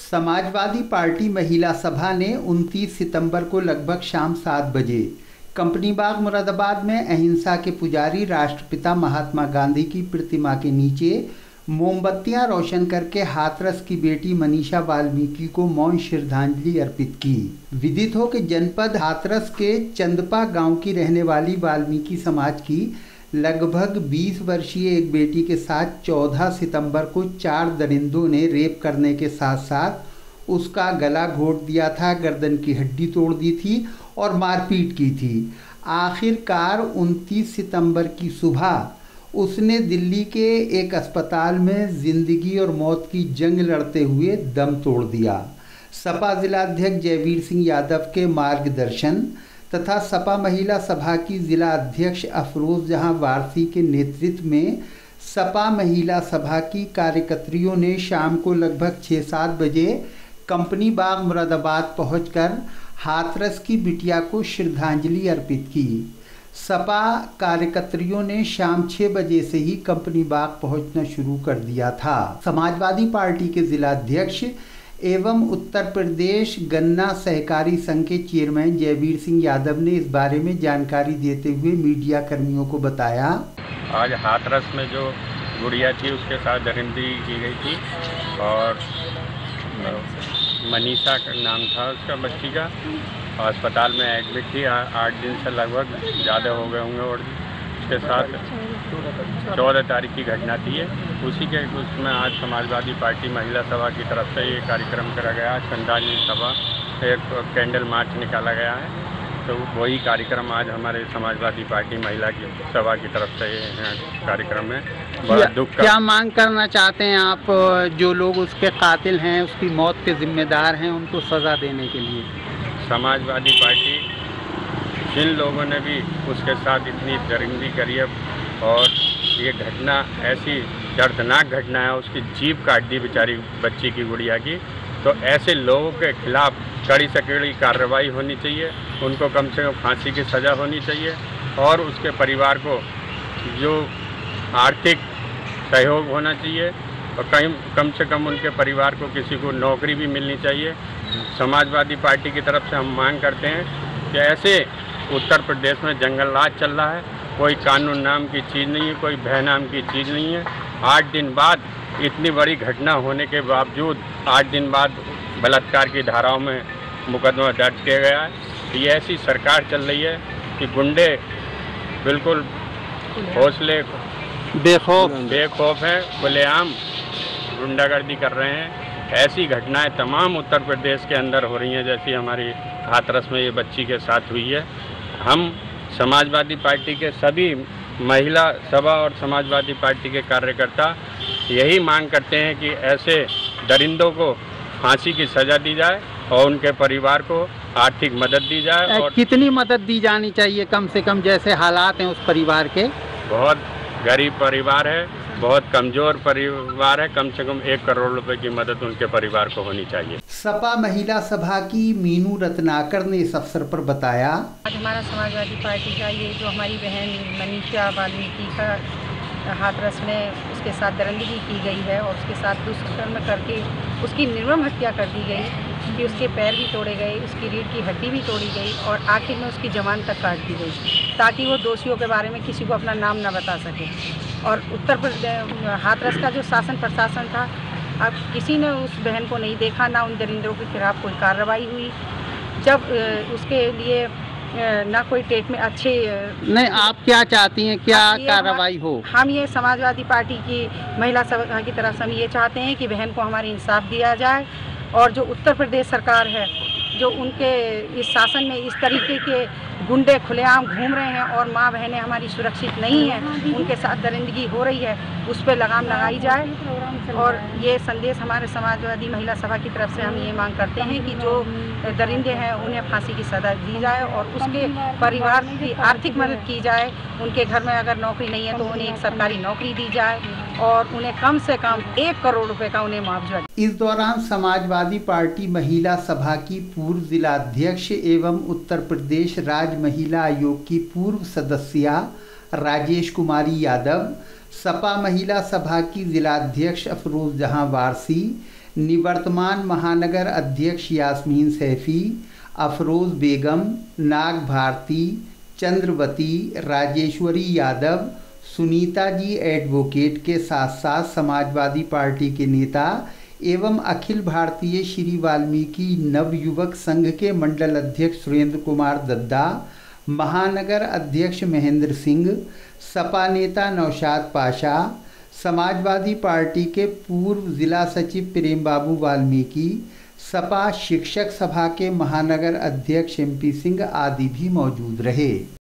Samajwadi party महिला सभा ने 29 सितंबर को लगभग शाम 7 बजे कंपनी बाग मुरादाबाद में अहिंसा के पुजारी राष्ट्रपिता महात्मा गांधी की प्रतिमा के नीचे मोमबत्तियां रोशन करके हाथरस की बेटी मनीषा वाल्मीकि को मौन श्रद्धांजलि अर्पित की। विदित हो कि जनपद हाथरस के चंदपा गांव की रहने वाली वाल्मीकि समाज की लगभग 20 वर्षीय एक बेटी के साथ 14 सितंबर को 4 दरिंदों ने रेप करने के साथ साथ उसका गला घोट दिया था, गर्दन की हड्डी तोड़ दी थी और मारपीट की थी। आखिरकार 29 सितंबर की सुबह उसने दिल्ली के एक अस्पताल में जिंदगी और मौत की जंग लड़ते हुए दम तोड़ दिया। सपा जिलाध्यक्ष जयवीर सिंह यादव के मार्गदर्शन तथा सपा महिला सभा की जिला अध्यक्ष अफरोज जहां वारसी के नेतृत्व में सपा महिला सभा की कार्यकर्त्रियों ने शाम को लगभग 6-7 बजे कंपनी बाग मुरादाबाद पहुंचकर हाथरस की बिटिया को श्रद्धांजलि अर्पित की। सपा कार्यकर्त्रियों ने शाम 6 बजे से ही कंपनी बाग पहुंचना शुरू कर दिया था। समाजवादी पार्टी के जिलाध्यक्ष एवं उत्तर प्रदेश गन्ना सहकारी संघ के चेयरमैन जयवीर सिंह यादव ने इस बारे में जानकारी देते हुए मीडिया कर्मियों को बताया, आज हाथरस में जो गुड़िया थी उसके साथ दरिंदगी की गई थी और मनीषा का नाम था उसका बच्ची का, अस्पताल में एडमिट थी। 8 दिन से लगभग ज़्यादा हो गए होंगे और उसके साथ 14 तारीख की घटना थी। उसी के उसमें आज समाजवादी पार्टी महिला सभा की तरफ से ये कार्यक्रम करा गया है। श्रद्धांजलि सभा, एक कैंडल मार्च निकाला गया है। तो वही कार्यक्रम आज हमारे समाजवादी पार्टी महिला की सभा की तरफ से कार्यक्रम में बड़ा दुख क्या मांग करना चाहते हैं आप? जो लोग उसके कातिल हैं, उसकी मौत के जिम्मेदार हैं, उनको सज़ा देने के लिए समाजवादी पार्टी जिन लोगों ने भी उसके साथ इतनी दरिंदगी करी है और ये घटना ऐसी दर्दनाक घटना है, उसकी जीभ काट दी बेचारी बच्ची की गुड़िया की, तो ऐसे लोगों के खिलाफ कड़ी से कड़ी कार्रवाई होनी चाहिए। उनको कम से कम फांसी की सज़ा होनी चाहिए और उसके परिवार को जो आर्थिक सहयोग होना चाहिए और कम से कम उनके परिवार को किसी को नौकरी भी मिलनी चाहिए। समाजवादी पार्टी की तरफ से हम मांग करते हैं कि ऐसे उत्तर प्रदेश में जंगल राज चल रहा है, कोई कानून नाम की चीज़ नहीं है, कोई भय नाम की चीज़ नहीं है। 8 दिन बाद इतनी बड़ी घटना होने के बावजूद 8 दिन बाद बलात्कार की धाराओं में मुकदमा दर्ज किया गया है। ये ऐसी सरकार चल रही है कि गुंडे बिल्कुल हौसले बेखौफ हैं, खुलेआम गुंडागर्दी कर रहे हैं। ऐसी घटनाएं तमाम उत्तर प्रदेश के अंदर हो रही हैं, जैसी हमारी हाथरस में ये बच्ची के साथ हुई है। हम समाजवादी पार्टी के सभी महिला सभा और समाजवादी पार्टी के कार्यकर्ता यही मांग करते हैं कि ऐसे दरिंदों को फांसी की सज़ा दी जाए और उनके परिवार को आर्थिक मदद दी जाए। और कितनी मदद दी जानी चाहिए? कम से कम जैसे हालात हैं उस परिवार के, बहुत गरीब परिवार है, बहुत कमज़ोर परिवार है, कम से कम 1 करोड़ रुपए की मदद उनके परिवार को होनी चाहिए। सपा महिला सभा की मीनू रत्नाकर ने इस अवसर पर बताया, आज हमारा समाजवादी पार्टी का ये जो हमारी बहन मनीषा वाल्मीकि का हाथरस में उसके साथ दरिंदगी की गई है और उसके साथ दुष्कर्म करके उसकी निर्मम हत्या कर दी गई कि उसके पैर भी तोड़े गए, उसकी रीढ़ की हड्डी भी तोड़ी गई और आखिर में उसकी जबान तक काट दी गई ताकि वो दोषियों के बारे में किसी को अपना नाम न बता सके। और उत्तर प्रदेश हाथरस का जो शासन प्रशासन था, अब किसी ने उस बहन को नहीं देखा, ना उन दरिंदों के खिलाफ कोई कार्रवाई हुई। जब उसके लिए ना कोई टेट में अच्छे नहीं, आप क्या चाहती हैं, क्या कार्रवाई हो? हम ये समाजवादी पार्टी की महिला सभा की तरफ से हम ये चाहते हैं कि बहन को हमारी इंसाफ दिया जाए और जो उत्तर प्रदेश सरकार है, जो उनके इस शासन में इस तरीके के गुंडे खुलेआम घूम रहे हैं और माँ बहनें हमारी सुरक्षित नहीं हैं, उनके साथ दरिंदगी हो रही है, उस पर लगाम लगाई जाए। और ये संदेश हमारे समाजवादी महिला सभा की तरफ से हम ये मांग करते हैं कि जो दरिंदे हैं उन्हें फांसी की सज़ा दी जाए और उसके परिवार की आर्थिक मदद की जाए। उनके घर में अगर नौकरी नहीं है तो उन्हें एक सरकारी नौकरी दी जाए और उन्हें कम से कम 1 करोड़ रुपए का उन्हें मुआवजा। इस दौरान समाजवादी पार्टी महिला सभा की पूर्व जिलाध्यक्ष एवं उत्तर प्रदेश राज्य महिला आयोग की पूर्व सदस्या राजेश कुमारी यादव, सपा महिला सभा की जिलाध्यक्ष अफरोज जहां वारसी, निवर्तमान महानगर अध्यक्ष यास्मीन सैफी, अफरोज़ बेगम, नाग भारती, चंद्रवती, राजेश्वरी यादव, सुनीता जी एडवोकेट के साथ साथ समाजवादी पार्टी के नेता एवं अखिल भारतीय श्री वाल्मीकि नवयुवक संघ के मंडल अध्यक्ष सुरेंद्र कुमार दद्दा, महानगर अध्यक्ष महेंद्र सिंह, सपा नेता नौशाद पाशा, समाजवादी पार्टी के पूर्व जिला सचिव प्रेम बाबू वाल्मीकि, सपा शिक्षक सभा के महानगर अध्यक्ष MP सिंह आदि भी मौजूद रहे।